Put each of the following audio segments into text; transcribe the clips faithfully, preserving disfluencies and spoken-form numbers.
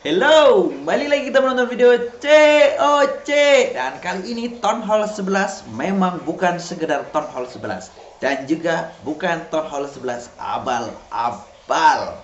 Hello, kembali lagi kita menonton video C O C. Dan kali ini Town Hall sebelas memang bukan sekedar Town Hall sebelas, dan juga bukan Town Hall sebelas abal-abal.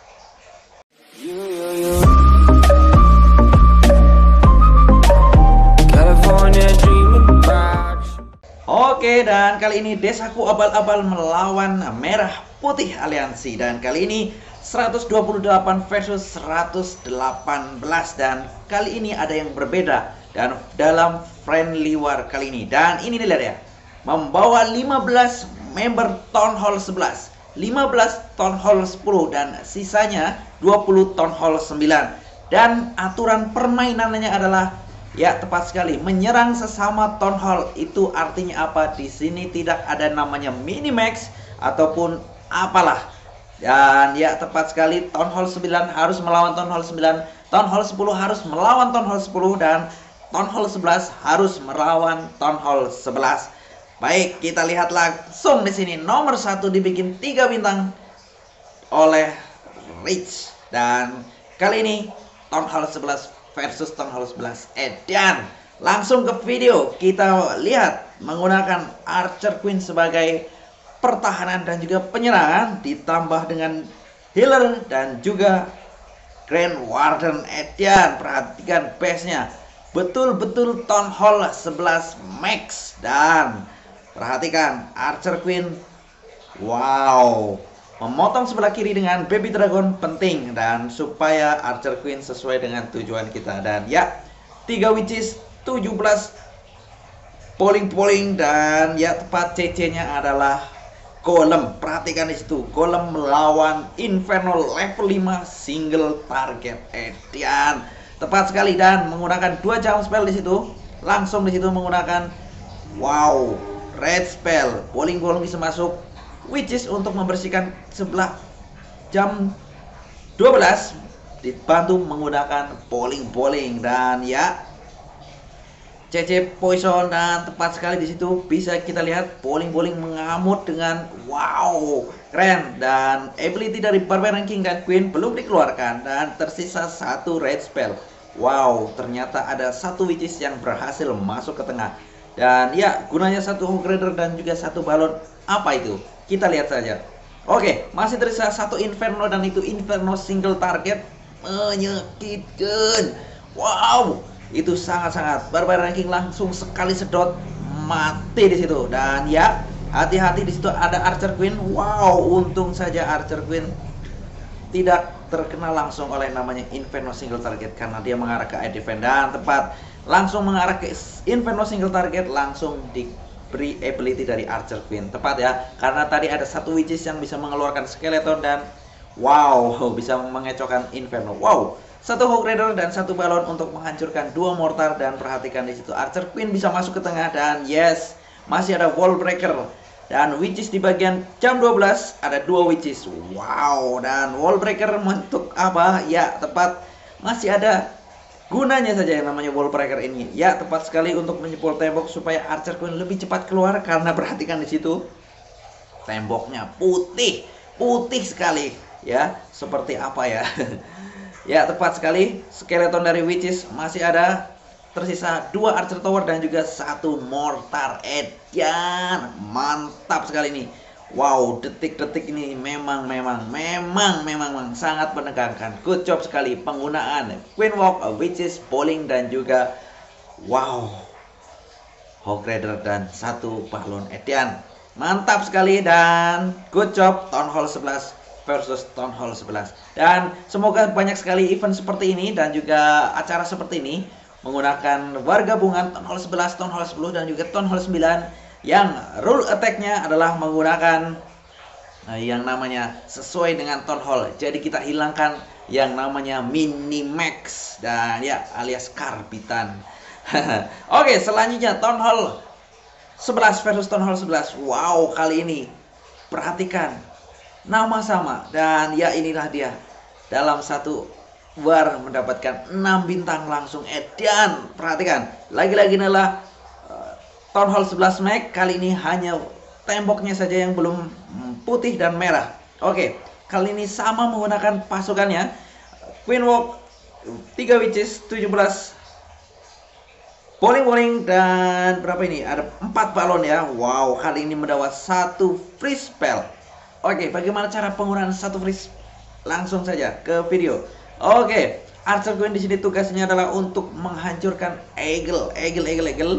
Oke, dan kali ini Desaku abal-abal melawan Merah Putih Aliansi. Dan kali ini seratus dua puluh delapan versus seratus delapan belas. Dan kali ini ada yang berbeda dan dalam friendly war kali ini. Dan ini dilihat ya, membawa lima belas member Town Hall sebelas, lima belas Town Hall sepuluh, dan sisanya dua puluh Town Hall sembilan. Dan aturan permainannya adalah, ya tepat sekali, menyerang sesama Town Hall. Itu artinya apa? Di sini tidak ada namanya minimax ataupun apalah. Dan ya tepat sekali, Town Hall sembilan harus melawan Town Hall sembilan, Town Hall sepuluh harus melawan Town Hall sepuluh, dan Town Hall sebelas harus melawan Town Hall sebelas. Baik, kita lihat langsung di sini. Nomor satu dibikin tiga bintang oleh Rich. Dan kali ini Town Hall sebelas versus Town Hall sebelas. Edan, langsung ke video. Kita lihat menggunakan Archer Queen sebagai pertahanan dan juga penyerangan, ditambah dengan healer dan juga Grand Warden. Edan, perhatikan base-nya, betul-betul Town Hall sebelas max. Dan perhatikan Archer Queen, wow, memotong sebelah kiri dengan Baby Dragon penting, dan supaya Archer Queen sesuai dengan tujuan kita. Dan ya, tiga witches, tujuh belas polling-polling, dan ya tepat C C-nya adalah Golem. Perhatikan di situ, Golem melawan Inferno level lima single target. Edian, tepat sekali, dan menggunakan dua jam spell di situ. Langsung di situ menggunakan wow, red spell. Polling-polling bisa masuk, witches untuk membersihkan sebelah jam dua belas, dibantu menggunakan polling-polling. Dan ya, C C poison, dan tepat sekali di situ bisa kita lihat polling-polling mengamut dengan wow, keren. Dan ability dari Barbarian King dan Queen belum dikeluarkan, dan tersisa satu red spell. Wow, ternyata ada satu witches yang berhasil masuk ke tengah. Dan ya, gunanya satu Hog Rider dan juga satu balon. Apa itu? Kita lihat saja. Oke, masih tersisa satu Inferno, dan itu Inferno single target. Menyakitkan. Wow, itu sangat-sangat. Barbarian King langsung sekali sedot mati di situ. Dan ya, hati-hati di situ ada Archer Queen. Wow, untung saja Archer Queen tidak terkena langsung oleh namanya Inferno single target, karena dia mengarah ke air defense. Dan tepat, langsung mengarah ke Inferno single target, langsung diberi ability dari Archer Queen. Tepat ya, karena tadi ada satu witches yang bisa mengeluarkan skeleton dan wow, bisa mengecokkan Inferno. Wow, satu Hog Rider dan satu balon untuk menghancurkan dua mortar. Dan perhatikan di situ, Archer Queen bisa masuk ke tengah, dan yes, masih ada Wall Breaker. Dan witches di bagian jam dua belas ada dua witches. Wow, dan Wall Breaker untuk apa? Ya, tepat, masih ada gunanya saja yang namanya Wall Breaker ini. Ya, tepat sekali, untuk menjebol tembok supaya Archer Queen lebih cepat keluar. Karena perhatikan di situ, temboknya putih, putih sekali. Ya, seperti apa ya? Ya, tepat sekali, skeleton dari witches masih ada. Tersisa dua Archer Tower dan juga satu mortar. Edian, mantap sekali nih. Wow, detik-detik ini memang memang memang memang sangat menegangkan. Good job sekali penggunaan Queen Walk, witches, polling, dan juga wow, Hog Rider dan satu balon. Edian, mantap sekali, dan good job Town Hall sebelas versus Town Hall sebelas. Dan semoga banyak sekali event seperti ini dan juga acara seperti ini menggunakan warga gabungan Town Hall sebelas, Town Hall sepuluh, dan juga Town Hall sembilan, yang rule attack-nya adalah menggunakan nah, yang namanya sesuai dengan Town Hall. Jadi kita hilangkan yang namanya minimax dan ya alias karbitan. Oke, selanjutnya Town Hall sebelas versus Town Hall sebelas. Wow, kali ini perhatikan, nama sama, dan ya inilah dia dalam satu war mendapatkan enam bintang langsung. Edan, perhatikan, lagi-lagi adalah uh, Town Hall sebelas Mac. Kali ini hanya temboknya saja yang belum putih dan merah. Oke, kali ini sama menggunakan pasukannya. Queen Walk tiga witches, tujuh belas bowling-bowling, dan berapa ini? Ada empat balon ya. Wow, kali ini mendapat satu free spell. Oke, bagaimana cara penggunaan satu free spell? Langsung saja ke video. Oke, Archer Queen di sini tugasnya adalah untuk menghancurkan eagle, eagle, eagle, eagle.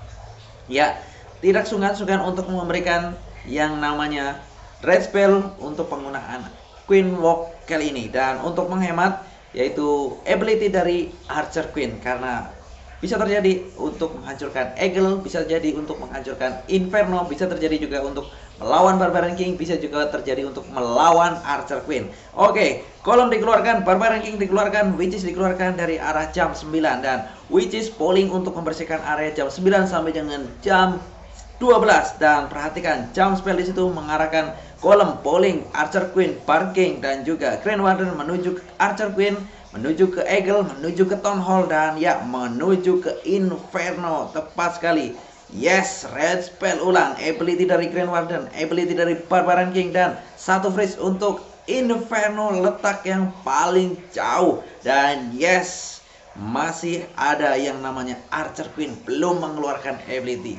Ya, tidak sungkan-sungkan untuk memberikan yang namanya red spell untuk penggunaan Queen Walk kali ini. Dan untuk menghemat, yaitu ability dari Archer Queen, karena bisa terjadi untuk menghancurkan eagle, bisa jadi untuk menghancurkan inferno, bisa terjadi juga untuk melawan Barbarian King, bisa juga terjadi untuk melawan Archer Queen. Oke, kolom dikeluarkan, Barbarian King dikeluarkan, Witches dikeluarkan dari arah jam sembilan, dan Witches polling untuk membersihkan area jam sembilan sampai dengan jam dua belas. Dan perhatikan jam spell di situ mengarahkan kolom polling Archer Queen, Bar King, dan juga Grand Warden menuju ke Archer Queen, menuju ke eagle, menuju ke Town Hall, dan ya menuju ke Inferno. Tepat sekali. Yes, red spell ulang, ability dari Grand Warden, ability dari Barbarian King, dan satu freeze untuk Inferno, letak yang paling jauh. Dan yes, masih ada yang namanya Archer Queen belum mengeluarkan ability.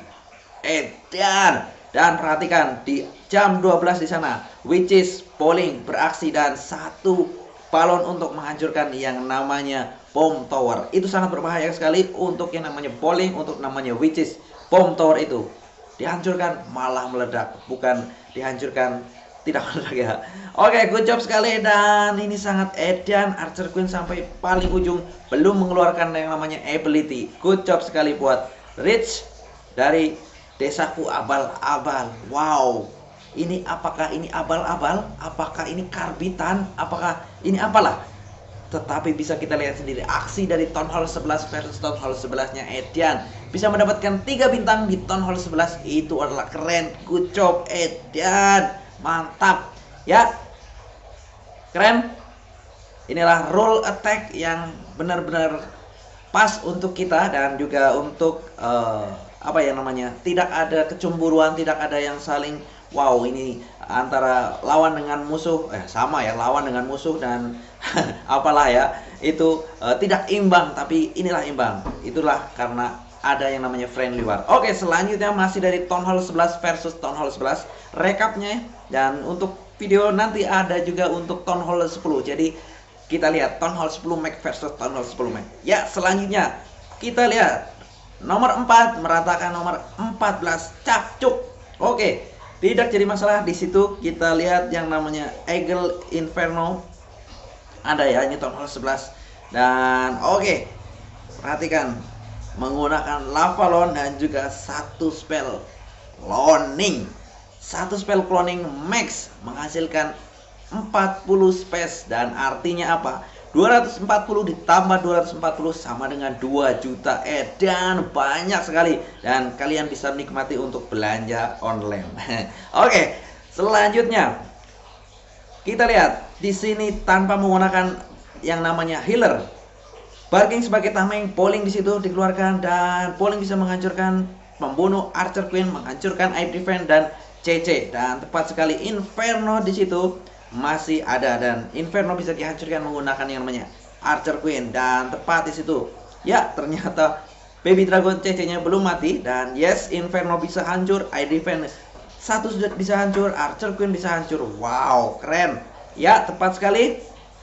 Edan. Dan perhatikan di jam dua belas di sana, Witches polling beraksi dan satu balon untuk menghancurkan yang namanya bomb tower. Itu sangat berbahaya sekali untuk yang namanya polling, untuk namanya Witches. Bomb tower itu dihancurkan malah meledak, bukan dihancurkan tidak meledak ya. Oke, good job sekali. Dan ini sangat edan, Archer Queen sampai paling ujung belum mengeluarkan yang namanya ability. Good job sekali buat Rich dari Desaku Abal-Abal. Wow, ini apakah ini abal-abal? Apakah ini karbitan? Apakah ini apalah? Tetapi bisa kita lihat sendiri aksi dari Town Hall sebelas versus Town Hall sebelas-nya Edian. Bisa mendapatkan tiga bintang di Town Hall sebelas. Itu adalah keren. Good job Edian. Mantap. Ya. Keren. Inilah roll attack yang benar-benar pas untuk kita, dan juga untuk uh, apa ya namanya? Tidak ada kecemburuan, tidak ada yang saling wow, ini antara lawan dengan musuh, eh sama ya, lawan dengan musuh dan apalah ya, itu uh, tidak imbang, tapi inilah imbang. Itulah karena ada yang namanya friendly war. Oke, selanjutnya masih dari Town Hall sebelas versus Town Hall sebelas, rekapnya, dan untuk video nanti ada juga untuk Town Hall sepuluh. Jadi kita lihat Town Hall sepuluh Mac versus Town Hall sepuluh Mac. Ya, selanjutnya kita lihat nomor empat meratakan nomor empat belas Cakcuk. Oke, tidak jadi masalah. Di situ kita lihat yang namanya Eagle Inferno ada ya, ini Town Hall sebelas. Dan oke, perhatikan menggunakan Lavalon dan juga satu spell cloning. Satu spell cloning max menghasilkan empat puluh space, dan artinya apa? dua ratus empat puluh ditambah dua ratus empat puluh sama dengan dua juta edan, banyak sekali, dan kalian bisa nikmati untuk belanja online. Oke, selanjutnya kita lihat di sini tanpa menggunakan yang namanya healer. Barking sebagai tameng, polling di situ dikeluarkan, dan polling bisa menghancurkan, membunuh Archer Queen, menghancurkan Air Defense dan C C, dan tepat sekali Inferno di situ masih ada, dan Inferno bisa dihancurkan menggunakan yang namanya Archer Queen, dan tepat di situ ya ternyata Baby Dragon C C-nya belum mati, dan yes, Inferno bisa hancur, Air Defense satu sudah bisa hancur, Archer Queen bisa hancur. Wow, keren ya, tepat sekali.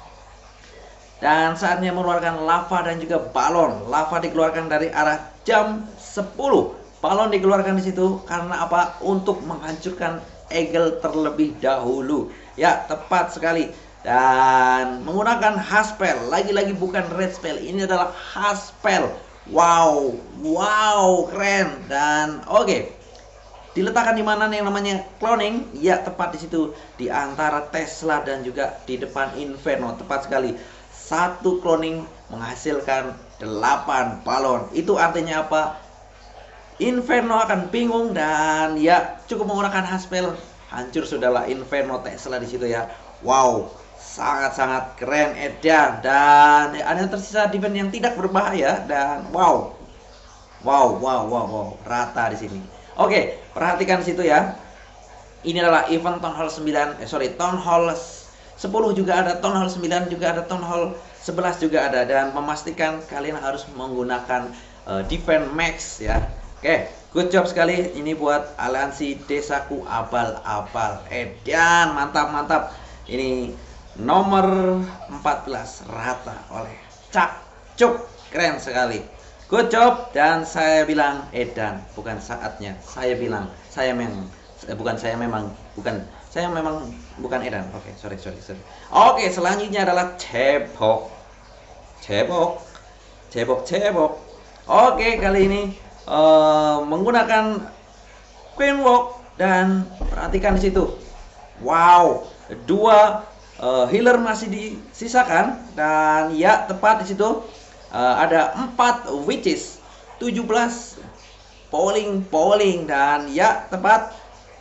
Dan saatnya mengeluarkan lava dan juga balon. Lava dikeluarkan dari arah jam sepuluh. Balon dikeluarkan di situ karena apa? Untuk menghancurkan eagle terlebih dahulu. Ya, tepat sekali. Dan menggunakan Haspel. Lagi-lagi bukan red spell. Ini adalah Haspel. Wow, wow, keren. Dan oke. Okay. Diletakkan di mana yang namanya cloning? Ya, tepat di situ, di antara Tesla dan juga di depan Inferno. Tepat sekali. Satu cloning menghasilkan delapan balon. Itu artinya apa? Inferno akan bingung, dan ya cukup menggunakan Haspel, hancur sudahlah Inferno Tesla di situ ya. Wow, sangat-sangat keren edan. Dan ya, ada yang tersisa defense yang tidak berbahaya, dan wow. Wow, wow, wow, wow, rata di sini. Oke, perhatikan di situ ya. Ini adalah event Town Hall sembilan, eh sorry, Town Hall sepuluh juga ada, Town Hall sembilan juga ada, Town Hall sebelas juga ada, dan memastikan kalian harus menggunakan uh, defense max ya. Oke, good job sekali ini buat aliansi Desaku Abal-Abal. Edan, mantap mantap. Ini nomor empat belas rata oleh Cak Cuk, keren sekali. Good job, dan saya bilang edan, bukan saatnya. Saya bilang, saya memang, bukan saya memang, bukan saya memang bukan edan. Oke, okay, sorry sorry sorry. Oke, okay, selanjutnya adalah cebok, cebok, cebok, cebok. Oke, okay, kali ini uh, menggunakan Queen Walk, dan perhatikan di situ. Wow, dua uh, healer masih disisakan, dan ya tepat di situ. Uh, ada empat witches, tujuh belas polling polling, dan ya tepat.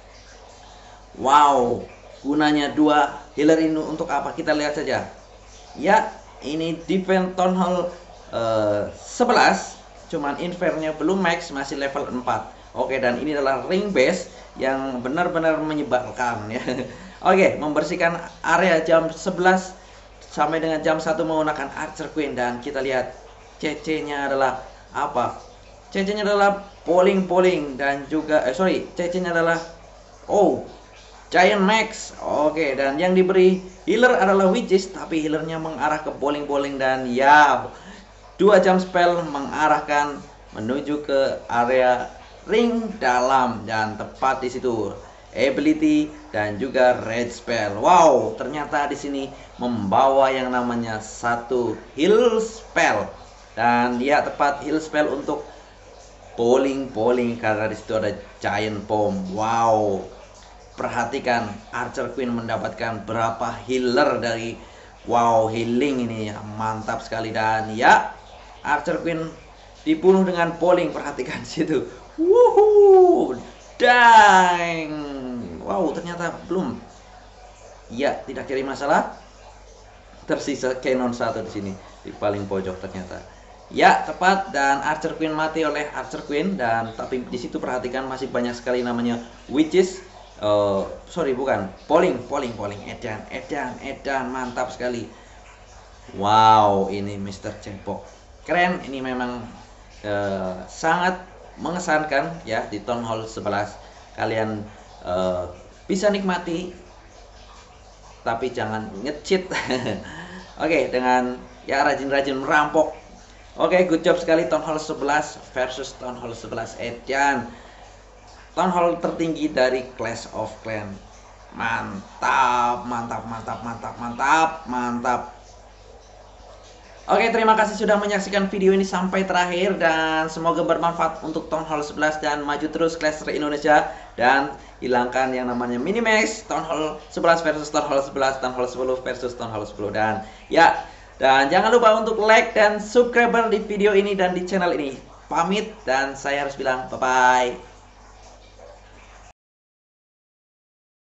Wow, gunanya dua healer ini untuk apa? Kita lihat saja. Ya, ini defense Town Hall uh, sebelas, cuman infernya belum max, masih level empat. Oke, dan ini adalah ring base yang benar-benar menyebalkan ya. Oke, membersihkan area jam sebelas sampai dengan jam satu menggunakan Archer Queen, dan kita lihat C C-nya adalah apa? C C-nya adalah polling-polling, dan juga eh sorry, C C-nya adalah oh, Giant Max. Oke, dan yang diberi healer adalah Witches, tapi healernya mengarah ke polling-polling, dan ya dua jam spell mengarahkan menuju ke area ring dalam, dan tepat di situ ability dan juga red spell. Wow, ternyata di sini membawa yang namanya satu heal spell, dan dia tepat heal spell untuk polling polling karena di situ ada giant bomb. Wow, perhatikan Archer Queen mendapatkan berapa healer dari wow healing ini, mantap sekali. Dan ya, Archer Queen dibunuh dengan polling, perhatikan situ. Wuhu, dang. Wow, ternyata belum. Ya, tidak jadi masalah. Tersisa cannon satu di sini di paling pojok ternyata. Ya, tepat, dan Archer Queen mati oleh Archer Queen, dan tapi di situ perhatikan masih banyak sekali namanya witches. Uh, sorry bukan polling polling polling edan edan edan, mantap sekali. Wow, ini mister Cebok keren. Ini memang uh, sangat mengesankan ya di Town Hall sebelas. Kalian uh, bisa nikmati, tapi jangan nge-cheat. Oke, okay, dengan ya rajin-rajin merampok. Oke, okay, good job sekali Town Hall sebelas versus Town Hall sebelas edan. Town Hall tertinggi dari Clash of Clans. Mantap, mantap, mantap, mantap, mantap, mantap. Oke, terima kasih sudah menyaksikan video ini sampai terakhir, dan semoga bermanfaat untuk Town Hall sebelas, dan maju terus Clash Royale Indonesia, dan hilangkan yang namanya minimax Town Hall sebelas versus Town Hall sebelas, Town Hall sepuluh versus Town Hall sepuluh. Dan ya, dan jangan lupa untuk like dan subscribe di video ini dan di channel ini. Pamit, dan saya harus bilang bye bye.